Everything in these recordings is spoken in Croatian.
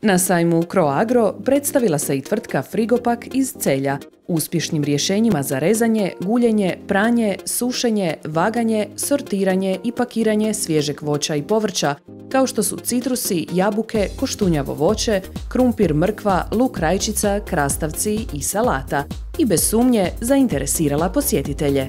Na sajmu CroAgro predstavila se i tvrtka Frigopak iz Celja, uspješnim rješenjima za rezanje, guljenje, pranje, sušenje, vaganje, sortiranje i pakiranje svježeg voća i povrća, kao što su citrusi, jabuke, koštunjavo voće, krumpir, mrkva, luk, rajčica, krastavci i salata, i bez sumnje zainteresirala posjetitelje.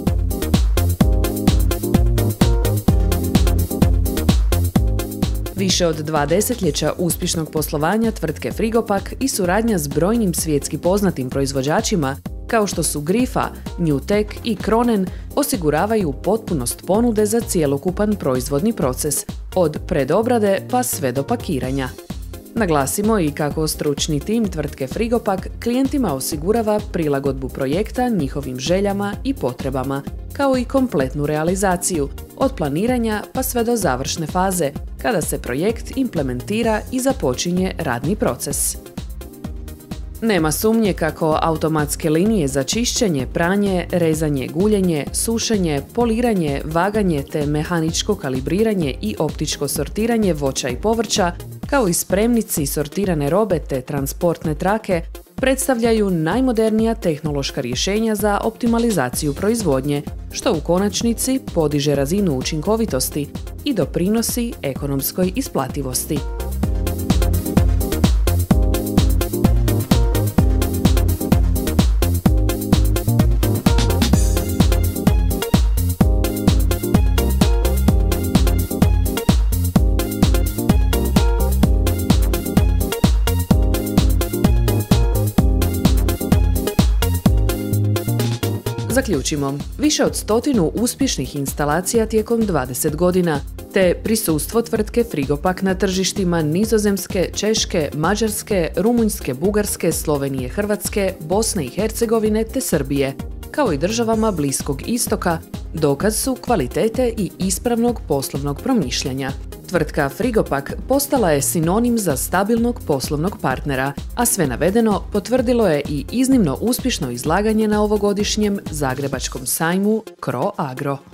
Više od 2 desetljeća uspješnog poslovanja tvrtke Frigopak i suradnja s brojnim svjetski poznatim proizvođačima, kao što su Grifa, Newtek i Kronen, osiguravaju potpunost ponude za cjelokupan proizvodni proces, od predobrade pa sve do pakiranja. Naglasimo i kako stručni tim tvrtke Frigopak klijentima osigurava prilagodbu projekta njihovim željama i potrebama, kao i kompletnu realizaciju, od planiranja pa sve do završne faze, kada se projekt implementira i započinje radni proces. Nema sumnje kako automatske linije za čišćenje, pranje, rezanje, guljenje, sušenje, poliranje, vaganje te mehaničko kalibriranje i optičko sortiranje voća i povrća, kao i spremnici sortirane robe te transportne trake, predstavljaju najmodernija tehnološka rješenja za optimalizaciju proizvodnje, što u konačnici podiže razinu učinkovitosti i doprinosi ekonomskoj isplativosti. Zaključimo, više od 100 uspješnih instalacija tijekom 20 godina, te prisustvo tvrtke Frigopak na tržištima Nizozemske, Češke, Mađarske, Rumunjske, Bugarske, Slovenije, Hrvatske, Bosne i Hercegovine te Srbije, kao i državama Bliskog istoka, dokaz su kvalitete i ispravnog poslovnog promišljanja. Tvrtka Frigopak postala je sinonim za stabilnog poslovnog partnera, a sve navedeno potvrdilo je i iznimno uspješno izlaganje na ovogodišnjem zagrebačkom sajmu CroAgro.